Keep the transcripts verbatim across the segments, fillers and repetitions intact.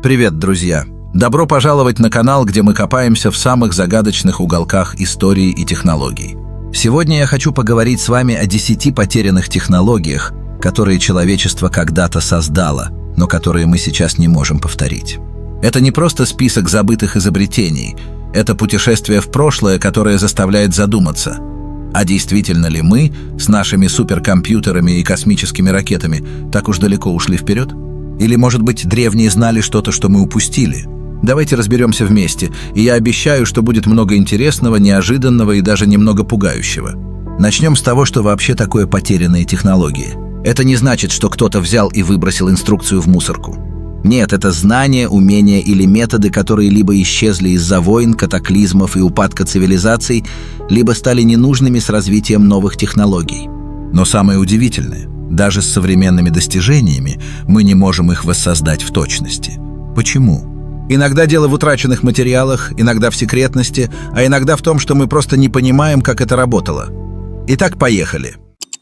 Привет, друзья! Добро пожаловать на канал, где мы копаемся в самых загадочных уголках истории и технологий. Сегодня я хочу поговорить с вами о десяти потерянных технологиях, которые человечество когда-то создало, но которые мы сейчас не можем повторить. Это не просто список забытых изобретений, это путешествие в прошлое, которое заставляет задуматься, а действительно ли мы с нашими суперкомпьютерами и космическими ракетами так уж далеко ушли вперед? Или, может быть, древние знали что-то, что мы упустили? Давайте разберемся вместе, и я обещаю, что будет много интересного, неожиданного и даже немного пугающего. Начнем с того, что вообще такое потерянные технологии. Это не значит, что кто-то взял и выбросил инструкцию в мусорку. Нет, это знания, умения или методы, которые либо исчезли из-за войн, катаклизмов и упадка цивилизаций, либо стали ненужными с развитием новых технологий. Но самое удивительное, даже с современными достижениями мы не можем их воссоздать в точности. Почему? Иногда дело в утраченных материалах, иногда в секретности, а иногда в том, что мы просто не понимаем, как это работало. Итак, поехали.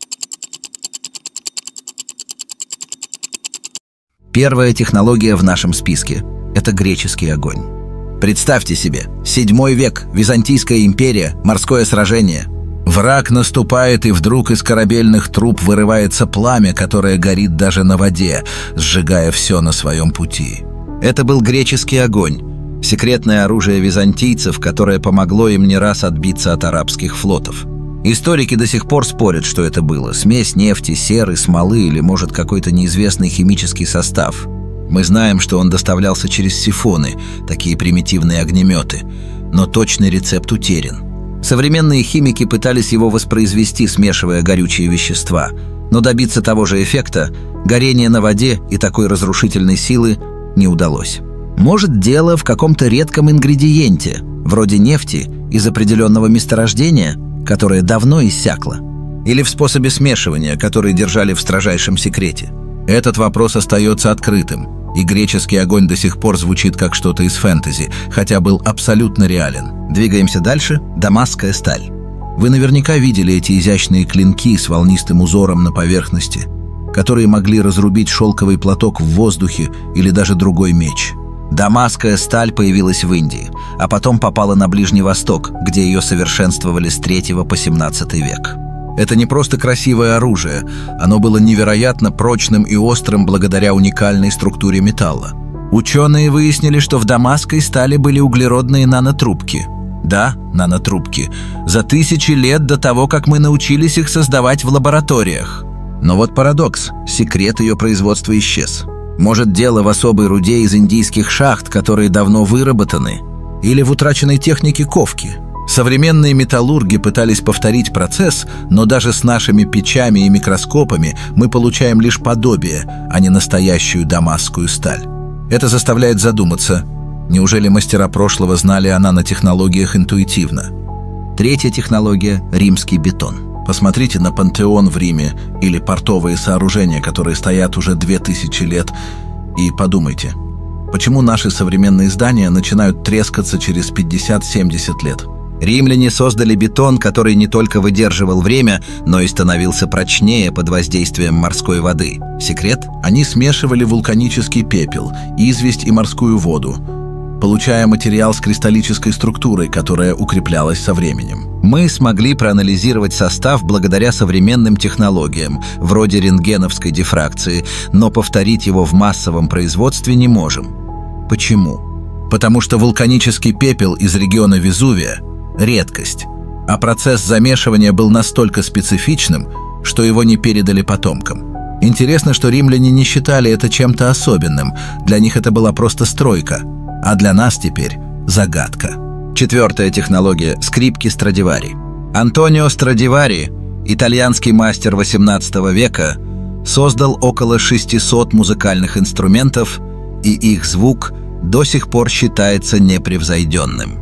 Первая технология в нашем списке – это греческий огонь. Представьте себе, седьмой век, Византийская империя, морское сражение. Враг наступает, и вдруг из корабельных труб вырывается пламя, которое горит даже на воде, сжигая все на своем пути. Это был греческий огонь, секретное оружие византийцев, которое помогло им не раз отбиться от арабских флотов. Историки до сих пор спорят, что это было – смесь нефти, серы, смолы или, может, какой-то неизвестный химический состав. Мы знаем, что он доставлялся через сифоны, такие примитивные огнеметы, но точный рецепт утерян. Современные химики пытались его воспроизвести, смешивая горючие вещества, но добиться того же эффекта, горения на воде и такой разрушительной силы, не удалось. Может, дело в каком-то редком ингредиенте, вроде нефти из определенного месторождения, которое давно иссякло, или в способе смешивания, который держали в строжайшем секрете. Этот вопрос остается открытым, и греческий огонь до сих пор звучит как что-то из фэнтези, хотя был абсолютно реален. Двигаемся дальше. Дамасская сталь. Вы наверняка видели эти изящные клинки с волнистым узором на поверхности, которые могли разрубить шелковый платок в воздухе или даже другой меч. Дамасская сталь появилась в Индии, а потом попала на Ближний Восток, где ее совершенствовали с третьего по семнадцатый век. Это не просто красивое оружие, оно было невероятно прочным и острым благодаря уникальной структуре металла. Ученые выяснили, что в дамасской стали были углеродные нанотрубки. Да, нанотрубки. За тысячи лет до того, как мы научились их создавать в лабораториях. Но вот парадокс, секрет ее производства исчез. Может, дело в особой руде из индийских шахт, которые давно выработаны, или в утраченной технике ковки. Современные металлурги пытались повторить процесс, но даже с нашими печами и микроскопами мы получаем лишь подобие, а не настоящую дамасскую сталь. Это заставляет задуматься, неужели мастера прошлого знали о нанотехнологиях интуитивно? Третья технология – римский бетон. Посмотрите на Пантеон в Риме или портовые сооружения, которые стоят уже две тысячи лет, и подумайте, почему наши современные здания начинают трескаться через пятьдесят-семьдесят лет? Римляне создали бетон, который не только выдерживал время, но и становился прочнее под воздействием морской воды. Секрет? Они смешивали вулканический пепел, известь и морскую воду, получая материал с кристаллической структурой, которая укреплялась со временем. Мы смогли проанализировать состав благодаря современным технологиям, вроде рентгеновской дифракции, но повторить его в массовом производстве не можем. Почему? Потому что вулканический пепел из региона Везувия – редкость, а процесс замешивания был настолько специфичным, что его не передали потомкам. Интересно, что римляне не считали это чем-то особенным, для них это была просто стройка, а для нас теперь загадка. Четвертая технология – скрипки Страдивари. Антонио Страдивари, итальянский мастер восемнадцатого века, создал около шестисот музыкальных инструментов, и их звук до сих пор считается непревзойденным.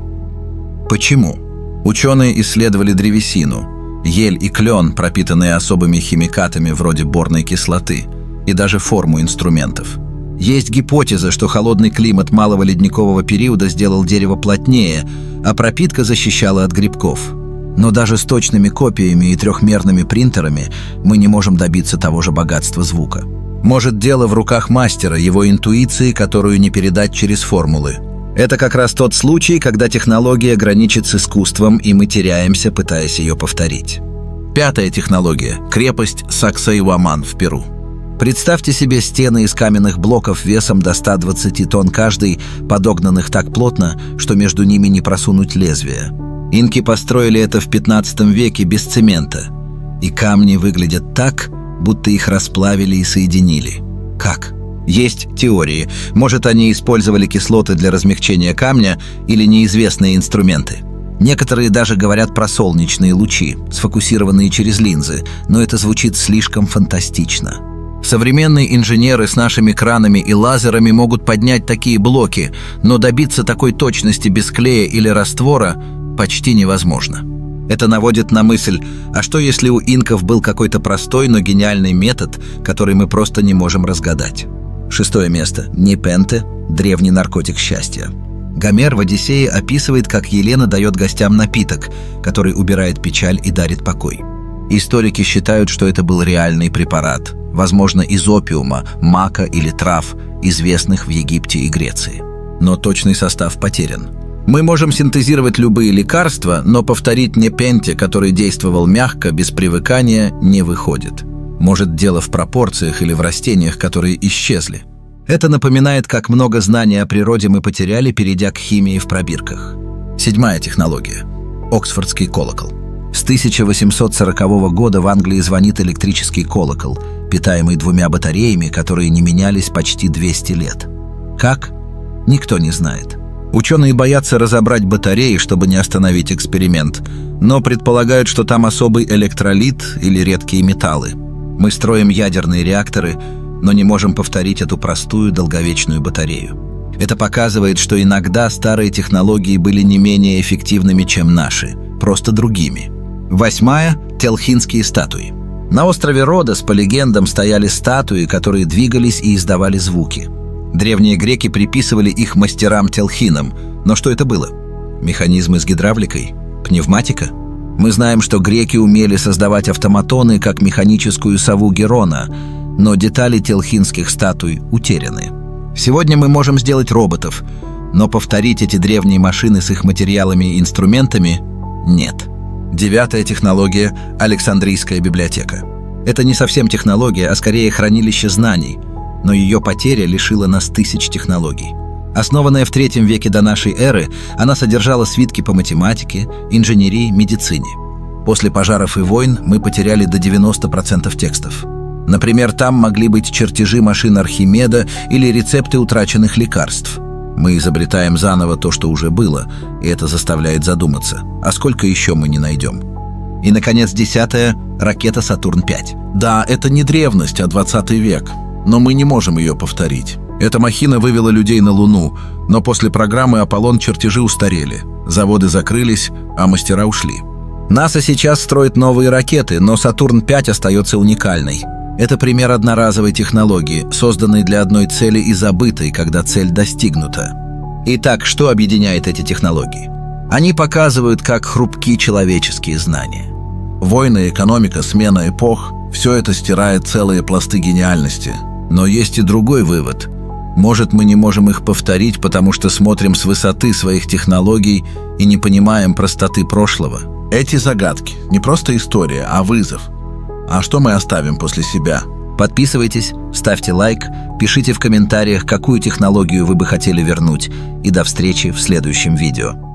Почему? Ученые исследовали древесину, ель и клен, пропитанные особыми химикатами вроде борной кислоты, и даже форму инструментов. Есть гипотеза, что холодный климат малого ледникового периода сделал дерево плотнее, а пропитка защищала от грибков. Но даже с точными копиями и трехмерными принтерами мы не можем добиться того же богатства звука. Может, дело в руках мастера, его интуиции, которую не передать через формулы. Это как раз тот случай, когда технология граничит с искусством, и мы теряемся, пытаясь ее повторить. Пятая технология – крепость Саксайуаман в Перу. Представьте себе стены из каменных блоков весом до ста двадцати тонн каждый, подогнанных так плотно, что между ними не просунуть лезвие. Инки построили это в пятнадцатом веке без цемента. И камни выглядят так, будто их расплавили и соединили. Как? Есть теории. Может, они использовали кислоты для размягчения камня или неизвестные инструменты. Некоторые даже говорят про солнечные лучи, сфокусированные через линзы, но это звучит слишком фантастично. Современные инженеры с нашими кранами и лазерами могут поднять такие блоки, но добиться такой точности без клея или раствора почти невозможно. Это наводит на мысль, а что если у инков был какой-то простой, но гениальный метод, который мы просто не можем разгадать? Шестое место. Непенте – древний наркотик счастья. Гомер в «Одиссее» описывает, как Елена дает гостям напиток, который убирает печаль и дарит покой. Историки считают, что это был реальный препарат, возможно, из опиума, мака или трав, известных в Египте и Греции. Но точный состав потерян. Мы можем синтезировать любые лекарства, но повторить непенте, который действовал мягко, без привыкания, не выходит. Может, дело в пропорциях или в растениях, которые исчезли. Это напоминает, как много знаний о природе мы потеряли, перейдя к химии в пробирках. Седьмая технология – Оксфордский колокол. С тысяча восемьсот сорокового года в Англии звонит электрический колокол, питаемый двумя батареями, которые не менялись почти двести лет. Как? Никто не знает. Ученые боятся разобрать батареи, чтобы не остановить эксперимент, но предполагают, что там особый электролит или редкие металлы. Мы строим ядерные реакторы, но не можем повторить эту простую долговечную батарею. Это показывает, что иногда старые технологии были не менее эффективными, чем наши, просто другими. Восьмая – телхинские статуи. На острове Родос, по легендам, стояли статуи, которые двигались и издавали звуки. Древние греки приписывали их мастерам-телхинам. Но что это было? Механизмы с гидравликой? Пневматика? Мы знаем, что греки умели создавать автоматоны, как механическую сову Герона, но детали телхинских статуй утеряны. Сегодня мы можем сделать роботов, но повторить эти древние машины с их материалами и инструментами – нет. Девятая технология – Александрийская библиотека. Это не совсем технология, а скорее хранилище знаний, но ее потеря лишила нас тысяч технологий. Основанная в третьем веке до нашей эры, она содержала свитки по математике, инженерии, медицине. После пожаров и войн мы потеряли до девяноста процентов текстов. Например, там могли быть чертежи машин Архимеда или рецепты утраченных лекарств. Мы изобретаем заново то, что уже было, и это заставляет задуматься, а сколько еще мы не найдем. И, наконец, десятая – ракета Сатурн пять. Да, это не древность, а двадцатый век, но мы не можем ее повторить. Эта махина вывела людей на Луну, но после программы «Аполлон» чертежи устарели, заводы закрылись, а мастера ушли. НАСА сейчас строит новые ракеты, но Сатурн пять остается уникальной. Это пример одноразовой технологии, созданной для одной цели и забытой, когда цель достигнута. Итак, что объединяет эти технологии? Они показывают, как хрупки человеческие знания. Войны, экономика, смена эпох – все это стирает целые пласты гениальности. Но есть и другой вывод. Может, мы не можем их повторить, потому что смотрим с высоты своих технологий и не понимаем простоты прошлого. Эти загадки – не просто история, а вызов. А что мы оставим после себя? Подписывайтесь, ставьте лайк, пишите в комментариях, какую технологию вы бы хотели вернуть. И до встречи в следующем видео.